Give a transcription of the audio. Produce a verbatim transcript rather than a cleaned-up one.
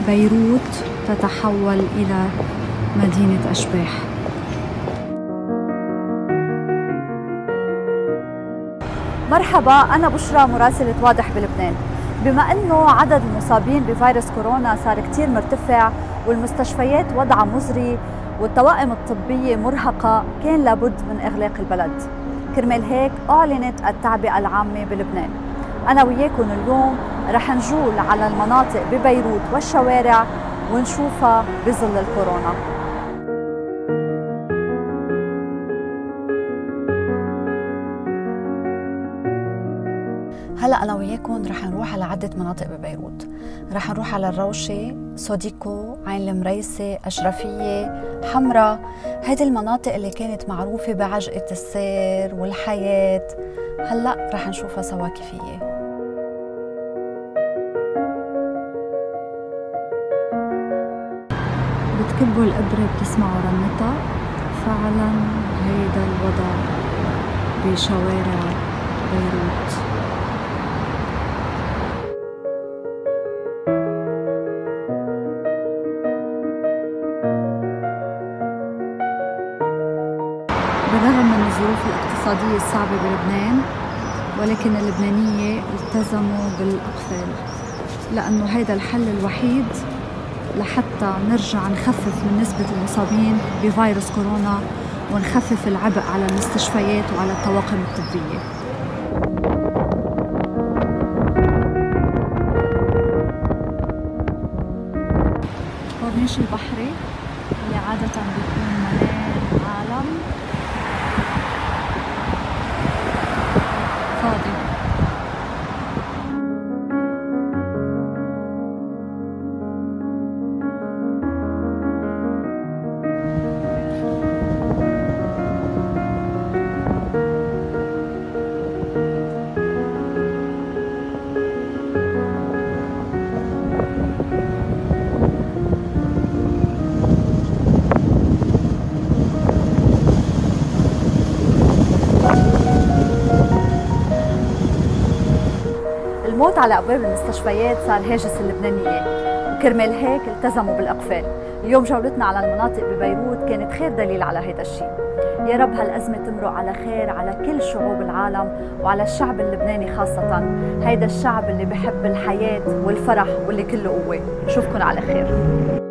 بيروت تتحول إلى مدينة أشباح. مرحبا، أنا بشرى مراسلة واضح بلبنان. بما أنه عدد المصابين بفيروس كورونا صار كتير مرتفع والمستشفيات وضعها مزري والطواقم الطبية مرهقة، كان لابد من إغلاق البلد. كرمال هيك أعلنت التعبئة العامة بلبنان. أنا وياكم اليوم رح نجول على المناطق ببيروت والشوارع ونشوفها بظل الكورونا. هلا انا وياكم رح نروح على عده مناطق ببيروت. رح نروح على الروشه، سوديكو، عين المريسه، اشرفيه، حمراء. هيدي المناطق اللي كانت معروفه بعجقه السير والحياه، هلا رح نشوفها سوا كيفيه. بتكبوا الإبرة بتسمعوا رنتها. فعلا هيدا الوضع بشوارع بيروت. بالرغم من الظروف الاقتصادية الصعبة بلبنان، ولكن اللبنانية التزموا بالإقفال، لأنه هيدا الحل الوحيد لحتى نرجع نخفف من نسبة المصابين بفيروس كورونا ونخفف العبء على المستشفيات وعلى الطواقم الطبية. كورنيش البحري اللي عادة بيكون مليان عالم فاضي. الموت على ابواب المستشفيات صار هاجس اللبنانيه، وكرمال هيك التزموا بالاقفال. اليوم جولتنا على المناطق ببيروت كانت خير دليل على هذا الشيء. يا رب هالازمه تمرق على خير على كل شعوب العالم وعلى الشعب اللبناني خاصه، هيدا الشعب اللي بحب الحياه والفرح واللي كله قوه. نشوفكن على خير.